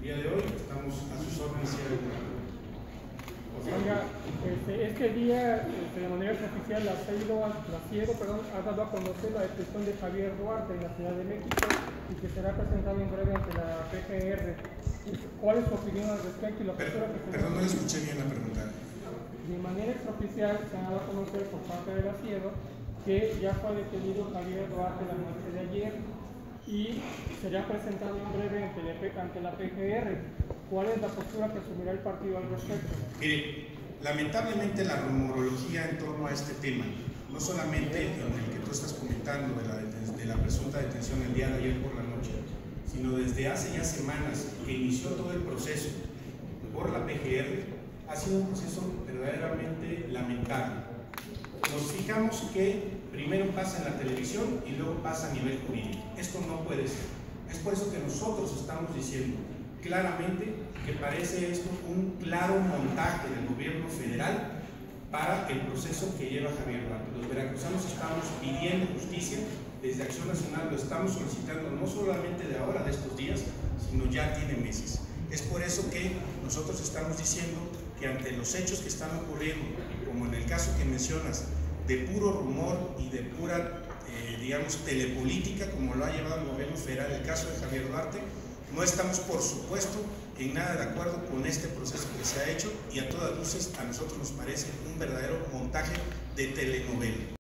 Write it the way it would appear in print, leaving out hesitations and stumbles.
día de hoy estamos a sus órdenes. Oiga, este día, de manera oficial, la CIEGO ha dado a conocer la detención de Javier Duarte en la Ciudad de México y que será presentado en breve ante la PGR. ¿Cuál es su opinión al respecto? Y la Perdón, no le escuché bien la pregunta. De manera extraoficial se ha dado a conocer por parte de la CIEGO que ya fue detenido Javier Duarte la noche de ayer y será presentado en breve ante la PGR. ¿Cuál es la postura que asumirá el partido al respecto? Mire, lamentablemente la rumorología en torno a este tema, no solamente en el que tú estás comentando de la presunta detención el día de ayer por la noche, sino desde hace ya semanas que inició todo el proceso por la PGR, ha sido un proceso verdaderamente lamentable. Nos fijamos que primero pasa en la televisión y luego pasa a nivel jurídico. Esto no puede ser. Es por eso que nosotros estamos diciendo claramente que parece esto un claro montaje del gobierno federal para el proceso que lleva Javier Duarte. Los veracruzanos estamos pidiendo justicia, desde Acción Nacional lo estamos solicitando no solamente de ahora, de estos días, sino ya tiene meses. Es por eso que nosotros estamos diciendo que ante los hechos que están ocurriendo, como en el caso que mencionas, de puro rumor y de pura, digamos, telepolítica, como lo ha llevado el gobierno federal, el caso de Javier Duarte, no estamos, por supuesto, en nada de acuerdo con este proceso que se ha hecho y a todas luces a nosotros nos parece un verdadero montaje de telenovela.